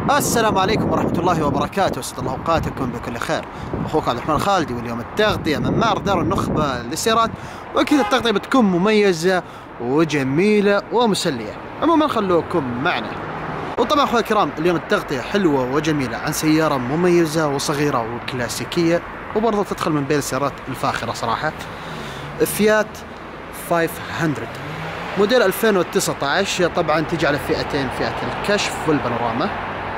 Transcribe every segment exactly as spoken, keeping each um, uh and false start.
السلام عليكم ورحمة الله وبركاته، أسعد الله أوقاتكم بكل خير. أخوك عبد الرحمن الخالدي، واليوم التغطية من معرض دار النخبة للسيارات، وأكيد التغطية بتكون مميزة وجميلة ومسلية. عموما خلوكم معنا. وطبعا أخوي الكرام، اليوم التغطية حلوة وجميلة عن سيارة مميزة وصغيرة وكلاسيكية، وبرضه تدخل من بين السيارات الفاخرة صراحة. فيات خمسمية موديل ألفين وتسعة عشر، طبعا تجي على فئتين، فئة الكشف والبانوراما.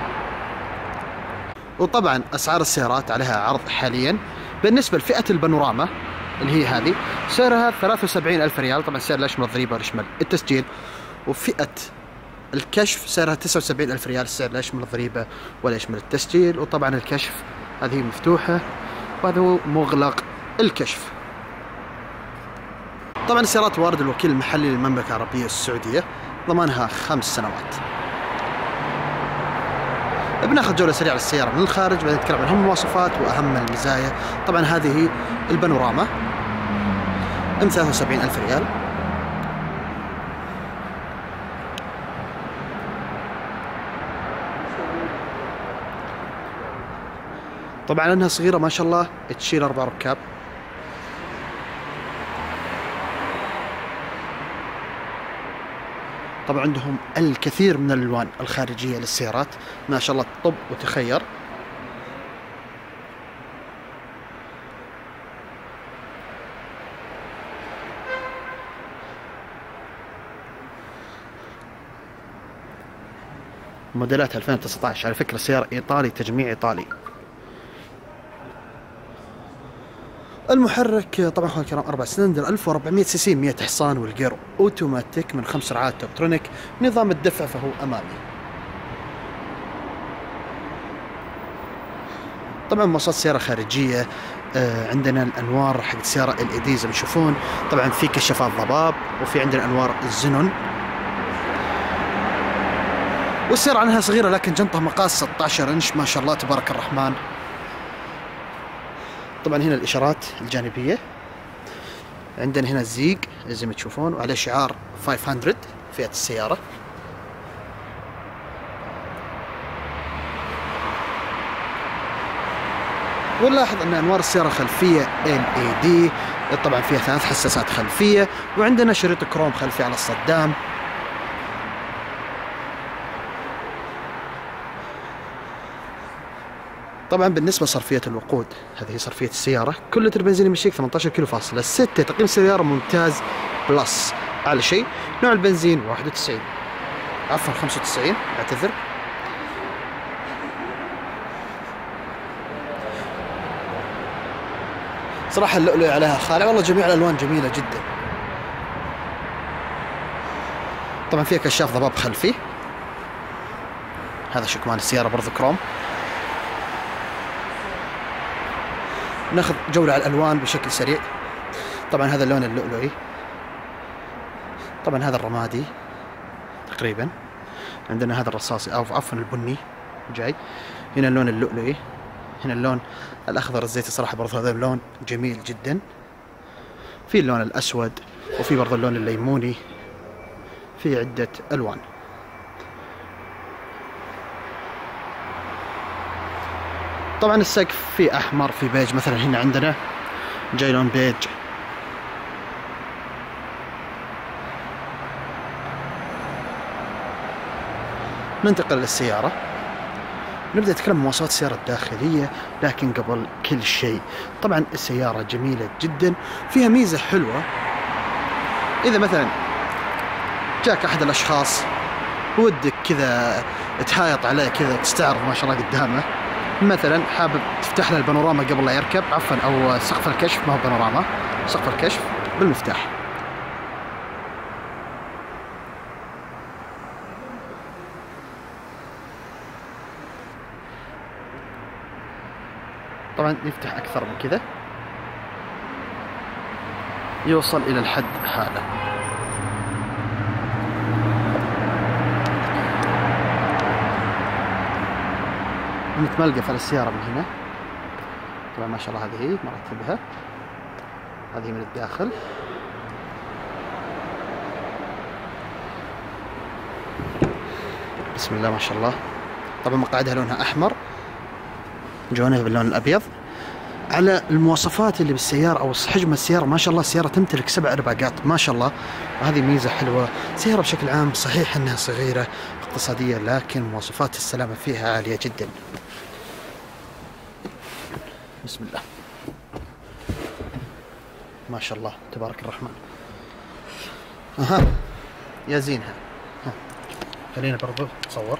وطبعا اسعار السيارات عليها عرض حاليا. بالنسبه لفئه البانوراما اللي هي هذه، سعرها ثلاثة وسبعين ألف ريال، طبعا السعر لا يشمل الضريبه ولا يشمل التسجيل. وفئه الكشف سعرها تسعة وسبعين ألف ريال، السعر لا يشمل الضريبه ولا يشمل التسجيل. وطبعا الكشف هذه مفتوحه، وهذا هو مغلق الكشف. طبعا السيارات وارد الوكيل المحلي للمملكه العربيه السعوديه، ضمانها خمس سنوات. بناخذ جولة سريعة للسيارة من الخارج، بعدين نتكلم عن أهم المواصفات وأهم المزايا. طبعا هذه البانوراما ام ثلاثة وسبعين ألف ريال. طبعا لأنها صغيرة ما شاء الله تشيل أربع ركاب. طبعا عندهم الكثير من الألوان الخارجية للسيارات، ما شاء الله طب وتخير. موديلات ألفين وتسعة عشر، على فكرة سيارة إيطالي، تجميع إيطالي. المحرك طبعا اخوان الكرام أربعة سلندر ألف وأربعمية سي سي، مية حصان، والجير اوتوماتيك من خمس سرعات توبترونيك. نظام الدفع فهو امامي. طبعا مواصفات سيارة خارجية، آه عندنا الانوار حق السيارة ال اي دي زي ما تشوفون. طبعا في كشافات ضباب، وفي عندنا انوار الزنون. والسيارة عنها صغيرة لكن جنطها مقاس ستة عشر انش، ما شاء الله تبارك الرحمن. طبعا هنا الاشارات الجانبيه، عندنا هنا الزيق زي ما تشوفون، وعلى شعار خمسمية فئه السياره. ونلاحظ ان انوار السياره خلفيه ال اي دي، طبعا فيها ثلاث حساسات خلفيه، وعندنا شريط كروم خلفي على الصدام. طبعا بالنسبه لصرفيه الوقود، هذه صرفيه السياره. كل لتر بنزين يمشيك ثمانية عشر كيلو فاصلة ستة. تقييم السياره ممتاز بلس. اعلى شيء نوع البنزين واحد وتسعين، عفوا خمسة وتسعين، اعتذر. صراحه اللؤلؤ عليها خالع، والله جميع الالوان جميله جدا. طبعا فيها كشاف ضباب خلفي، هذا شكمان السياره برضو كروم. ناخذ جولة على الألوان بشكل سريع. طبعا هذا اللون اللؤلؤي، طبعا هذا الرمادي تقريبا، عندنا هذا الرصاصي أو عفوا البني جاي، هنا اللون اللؤلؤي، هنا اللون الأخضر الزيتي. صراحة برضه هذا اللون جميل جدا. في اللون الأسود، وفي برضه اللون الليموني، في عدة ألوان. طبعا السقف في احمر، في بيج، مثلا هنا عندنا جاي لون بيج. ننتقل للسيارة، نبدأ نتكلم عن مواصفات السيارة الداخلية. لكن قبل كل شيء، طبعا السيارة جميلة جدا، فيها ميزة حلوة. إذا مثلا جاك أحد الأشخاص ودك كذا تهايط عليه كذا، تستعرض ما شاء الله قدامه، مثلا حابب تفتح له البانوراما قبل لا يركب، عفوا او سقف الكشف، ما هو بانوراما، سقف الكشف بالمفتاح. طبعا يفتح اكثر من كذا، يوصل الى الحد هذا. متملقف على السيارة من هنا، طبعا ما شاء الله هذه هي مرتبها، هذه من الداخل. بسم الله ما شاء الله. طبعا مقاعدها لونها احمر، جوانبها باللون الابيض. على المواصفات اللي بالسيارة او حجم السيارة، ما شاء الله السيارة تمتلك سبع ارباقات ما شاء الله، وهذه ميزة حلوة. سيارة بشكل عام صحيح انها صغيرة اقتصادية، لكن مواصفات السلامة فيها عالية جدا. بسم الله ما شاء الله تبارك الرحمن. اها يا زينها. ها خلينا برضو نصور،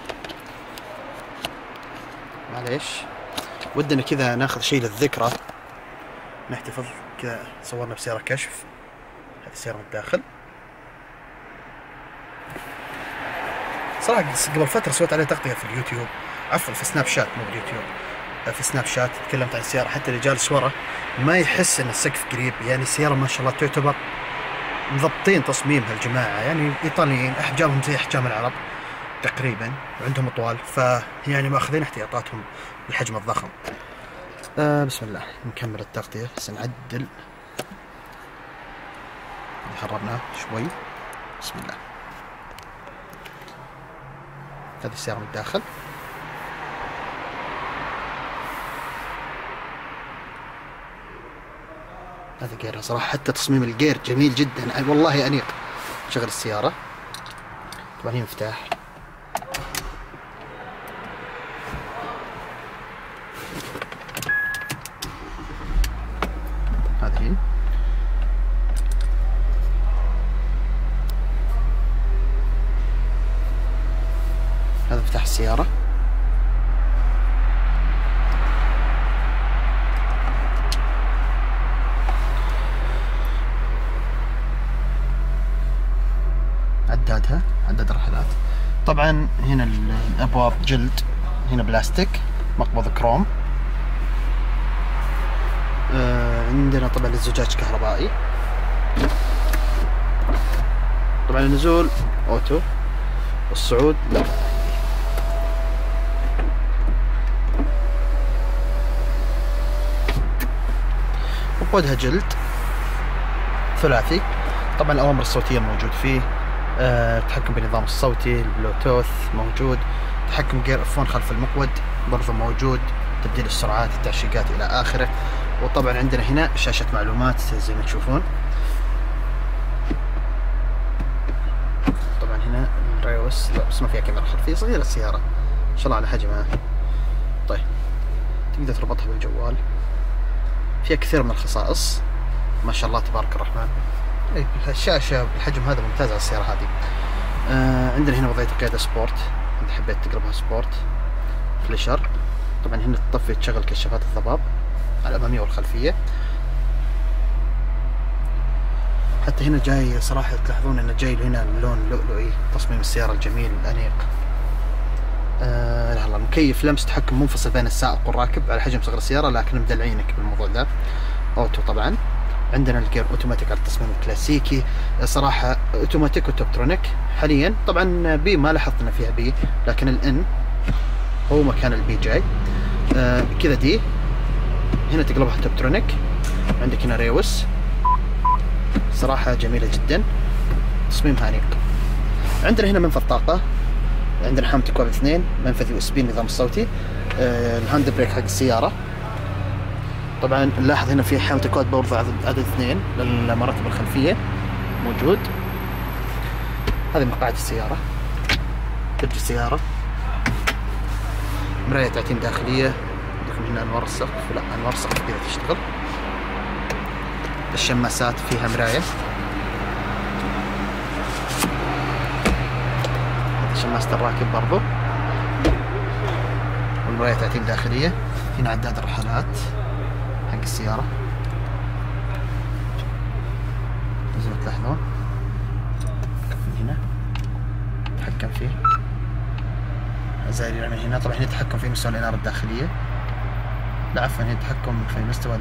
معليش ودنا كذا ناخذ شيء للذكرى، نحتفظ كذا. صورنا بسيارة كشف، هذه السيارة من الداخل. صراحة قبل فترة سويت عليها تغطية في اليوتيوب، عفوا في سناب شات مو باليوتيوب، في سناب شات تكلمت عن السيارة. حتى اللي جالس ورا ما يحس ان السقف قريب، يعني السيارة ما شاء الله تعتبر مضبطين تصميمها الجماعة، يعني ايطاليين احجامهم زي احجام العرب تقريبا، وعندهم اطوال، فيعني ماخذين احتياطاتهم بالحجم الضخم. آه بسم الله نكمل التغطية. بس نعدل، حررناه شوي. بسم الله. هذه السيارة من الداخل. هذا جيرها صراحة، حتى تصميم الجير جميل جدا، أي والله أنيق. شغل السيارة، طبعا هي مفتاح. هذه هذا مفتاح السيارة. عدادها، عداد الرحلات. طبعا هنا الابواب جلد، هنا بلاستيك، مقبض كروم. آه عندنا طبعا الزجاج كهربائي. طبعا النزول اوتو، والصعود لا. وقودها جلد ثلاثي. طبعا الأوامر الصوتية موجود فيه، أه، التحكم بالنظام الصوتي، البلوتوث موجود، تحكم جير فون خلف المقود برضه موجود، تبديل السرعات، التعشيقات إلى آخره. وطبعا عندنا هنا شاشة معلومات زي ما تشوفون. طبعا هنا الريوس، لا بس ما فيها كاميرا خلفية، صغيرة السيارة إن شاء الله على حجمها. طيب تقدر تربطها بالجوال، فيها كثير من الخصائص ما شاء الله تبارك الرحمن. اي الشاشة بالحجم هذا ممتازة على السيارة هذه. آه عندنا هنا وضعية القيادة سبورت، إذا حبيت تقلبها سبورت. فليشر، طبعا هنا تطفي تشغل كشافات الضباب على الأمامية والخلفية. حتى هنا جاي صراحة تلاحظون انه جاي هنا اللون لؤلؤي، تصميم السيارة الجميل الأنيق. آه لا والله مكيف لمس تحكم منفصل بين السائق والراكب على حجم صغر السيارة، لكن مدلعينك بالموضوع ده. اوتو طبعا. عندنا الجير اوتوماتيك على التصميم الكلاسيكي، صراحة اوتوماتيك وتوبترونيك حاليا. طبعا بي ما لاحظت ان فيها بي، لكن الان هو مكان البي جاي. آه كذا دي هنا تقلبها توبترونيك. عندك هنا ريوس، صراحة جميلة جدا، تصميمها أنيق. عندنا هنا منفذ طاقة، عندنا حامة اكواب اثنين، منفذ يو اس بي النظام الصوتي، آه الهاند بريك حق السيارة. طبعا نلاحظ هنا في حامة اكواب برضه عدد, عدد اثنين للمراتب الخلفية موجود. هذه مقاعد السيارة، درج السيارة، مراية تعتيم داخلية. عندكم هنا أنوار السقف، لا أنوار السقف كذا تشتغل. الشماسات فيها مراية، شماسة الراكب برضو، والمراية تعتيم داخلية. هنا عداد الرحلات حق السيارة زي ما تلاحظون. من هنا تحكم فيه زي من هنا. طبعا هنا تحكم في مستوى الإنارة الداخلية، لا عفوا هنا تحكم في مستوى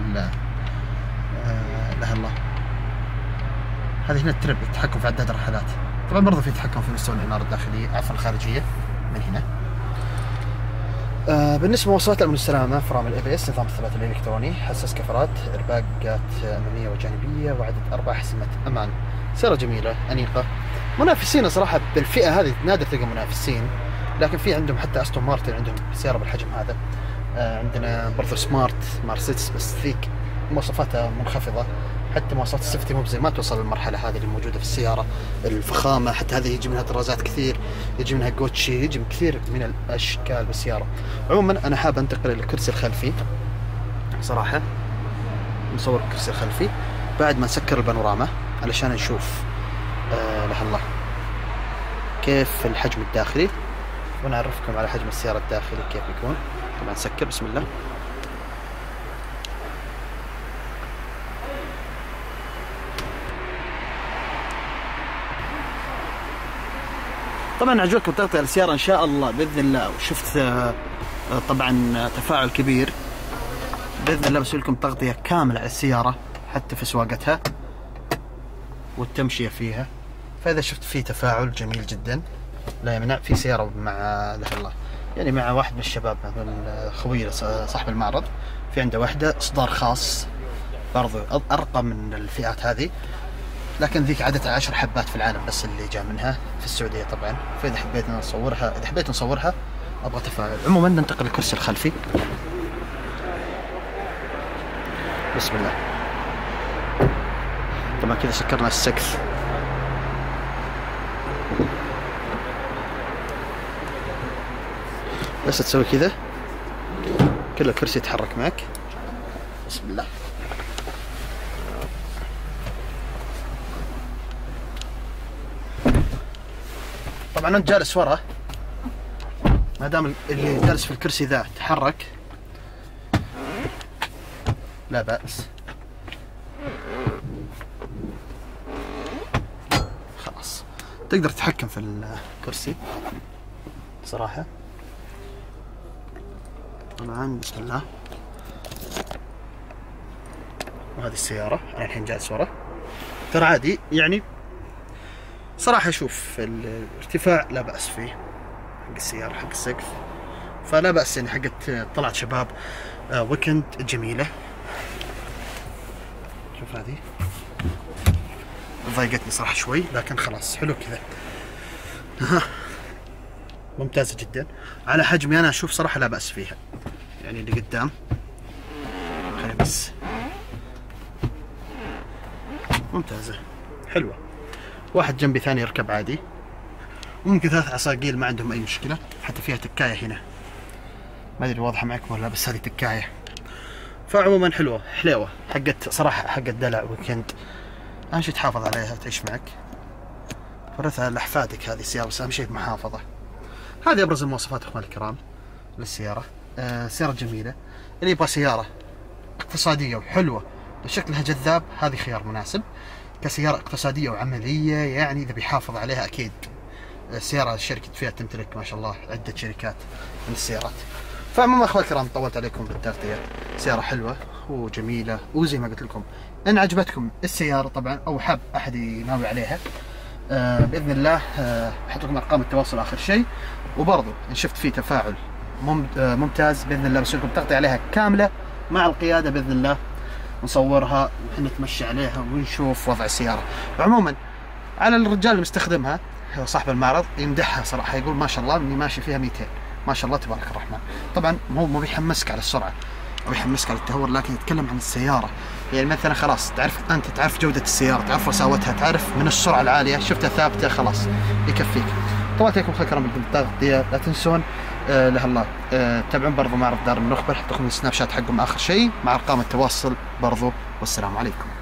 لا الله، هذه هنا الترب التحكم في عداد الرحلات. طبعا برضه في تحكم في مستوى الإنارة الداخلية عفوا الخارجية من هنا. آه بالنسبة لمواصفات الأمن والسلامة، فرامل اي بي اس، نظام الثبات الإلكتروني، حساس كفرات، إرباقات أمامية وجانبية، وعدد أربع حزمة أمان. سيارة جميلة أنيقة. منافسين صراحة بالفئة هذه نادر تلقى منافسين، لكن في عندهم حتى استون مارتن عندهم سياره بالحجم هذا. آه عندنا برضو سمارت مرسيدس بس ذيك مواصفاتها منخفضه، حتى مواصفات السيفتي مو زي ما توصل للمرحله هذه اللي موجوده في السياره. الفخامه حتى هذه يجي منها طرازات كثير، يجي منها جوتشي، يجي من كثير من الاشكال بالسياره. عموما انا حاب انتقل للكرسي الخلفي صراحه، نصور الكرسي الخلفي بعد ما نسكر البانوراما علشان نشوف آه له الله كيف الحجم الداخلي، ونعرفكم على حجم السياره الداخلي كيف يكون. طبعا نسكر بسم الله. طبعا عجبكم تغطية السيارة ان شاء الله باذن الله، وشفت آه طبعا تفاعل كبير باذن الله. بسوي لكم تغطية كاملة على السيارة حتى في سواقتها والتمشية فيها. فاذا شفت فيه تفاعل جميل جدا لا يمنع. في سيارة مع له الله يعني مع واحد من الشباب من خوينا صاحب المعرض، في عنده واحدة اصدار خاص برضو ارقى من الفئات هذه، لكن ذيك عادة عشر حبات في العالم بس اللي جاء منها في السعودية طبعا. فاذا حبيت نصورها اذا حبيت نصورها ابغى تفاعل. عموما ننتقل للكرسي الخلفي بسم الله. طبعا كذا سكرنا السقف. بس تسوي كذا كل الكرسي يتحرك معك بسم الله. طبعا انت جالس ورا، ما دام اللي جالس في الكرسي ذا تحرك لا بأس، خلاص تقدر تتحكم في الكرسي صراحة. طبعا بسم الله. وهذه السيارة انا الحين جالس ورا، ترى عادي يعني صراحة. شوف الارتفاع لا بأس فيه حق السيارة حق السقف، فلا بأس يعني. حقت طلعت شباب آه ويكند جميلة. شوف هذه ضايقتني صراحة شوي لكن خلاص حلو كذا. ها ممتازة جدا على حجمي انا. اشوف صراحة لا بأس فيها يعني. اللي قدام خلي بس ممتازة حلوة. واحد جنبي ثاني يركب عادي، ممكن ثلاث عصاقيل ما عندهم اي مشكلة. حتى فيها تكاية هنا ما ادري واضحة معكم ولا، بس هذه تكاية. فعموما حلوة حليوة حقت صراحة حقت دلع ويكند. اهم شيء تحافظ عليها تعيش معك، ورثها لاحفادك هذه السيارة، بس اهم شيء محافظة. هذه ابرز المواصفات اخواني الكرام للسيارة. آه سيارة جميلة. اللي يبغى سيارة اقتصادية وحلوة وشكلها جذاب هذه خيار مناسب. كسيارة اقتصادية وعملية يعني إذا بيحافظ عليها أكيد. السيارة شركة فيات تمتلك ما شاء الله عدة شركات من السيارات. فعموما أخوة الكرام طولت عليكم بالتغطية. سيارة حلوة وجميلة، وزي ما قلت لكم إن عجبتكم السيارة طبعا أو حاب أحد يناوي عليها آه بإذن الله آه بحط لكم أرقام التواصل آخر شيء. وبرضو إن شفت فيه تفاعل ممتاز بإذن الله بسوي لكم تغطية عليها كاملة مع القيادة بإذن الله، نصورها ونتمشى عليها ونشوف وضع السيارة. عموما على الرجال اللي مستخدمها صاحب المعرض يمدحها صراحة، يقول ما شاء الله اني ماشي فيها مئتين ما شاء الله تبارك الرحمن. طبعا هو مو بيحمسك على السرعة او يحمسك على التهور، لكن يتكلم عن السيارة. يعني مثلا خلاص تعرف انت تعرف جودة السيارة، تعرف رساوتها، تعرف من السرعة العالية شفتها ثابتة خلاص يكفيك. طولت عليكم خير كرام بالتغطية. لا تنسون آه له الله آه تابعون برضو معرض دار النخبة، حط لكم السناب شات حقهم آخر شيء مع أرقام التواصل برضو. والسلام عليكم.